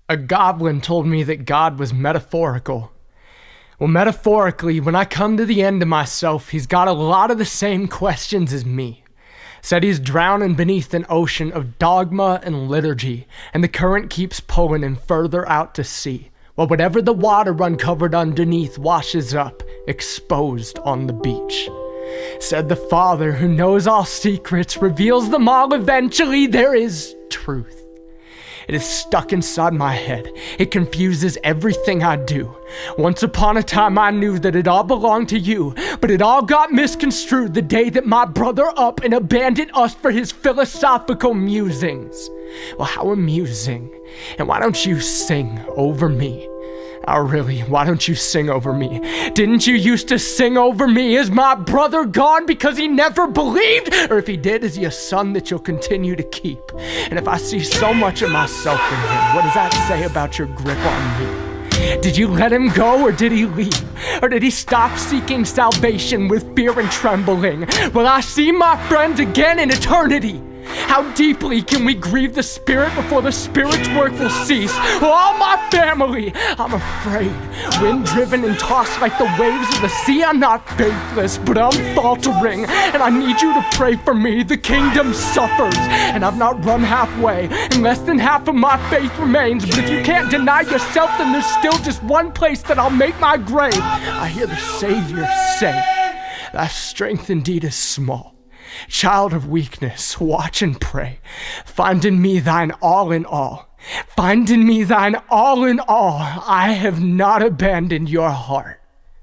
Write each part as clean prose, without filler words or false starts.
A goblin told me that God was metaphorical. Well, metaphorically, when I come to the end of myself, he's got a lot of the same questions as me. Said he's drowning beneath an ocean of dogma and liturgy, and the current keeps pulling him further out to sea. Well, whatever the water uncovered underneath washes up, exposed on the beach. Said the Father who knows all secrets, reveals them all eventually. There is truth. It is stuck inside my head. It confuses everything I do. Once upon a time I knew that it all belonged to you, but it all got misconstrued the day that my brother up and abandoned us for his philosophical musings. Well, how amusing. And why don't you sing over me? Oh, really, why don't you sing over me? Didn't you used to sing over me? Is my brother gone because he never believed? Or if he did, is he a son that you'll continue to keep? And if I see so much of myself in him, what does that say about your grip on me? Did you let him go, or did he leave? Or did he stop seeking salvation with fear and trembling? Will I see my friends again in eternity? How deeply can we grieve the Spirit before the Spirit's work will cease? Oh, all my family, I'm afraid. Wind-driven and tossed like the waves of the sea, I'm not faithless, but I'm faltering. And I need you to pray for me. The kingdom suffers, and I've not run halfway, and less than half of my faith remains. But if you can't deny yourself, then there's still just one place that I'll make my grave. I hear the Savior say, thy strength indeed is small. Child of weakness, watch and pray. Find in me thine all in all. Find in me thine all in all. I have not abandoned your heart.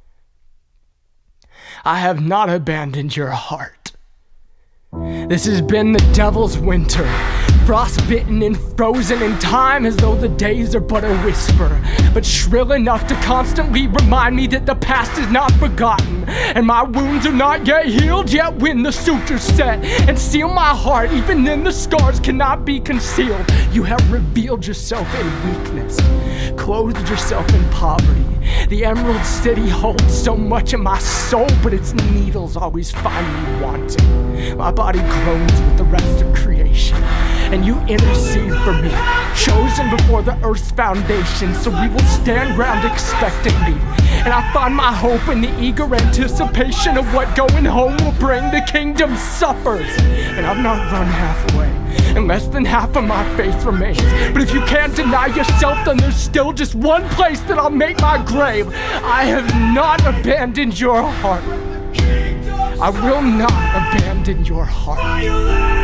I have not abandoned your heart. This has been the devil's winter, frostbitten and frozen in time, as though the days are but a whisper, but shrill enough to constantly remind me that the past is not forgotten, and my wounds are not yet healed. Yet when the sutures set and seal my heart, even then the scars cannot be concealed. You have revealed yourself in weakness, clothed yourself in poverty. The Emerald City holds so much of my soul, but its needles always find me wanting. My body groans with the rest of creation, and you intercede for me, chosen before the earth's foundation, so we will stand ground expectantly. And I find my hope in the eager anticipation of what going home will bring. The kingdom suffers, and I've not run halfway, and less than half of my faith remains. But if you can't deny yourself, then there's still just one place that I'll make my grave. I have not abandoned your heart. I will not abandon your heart.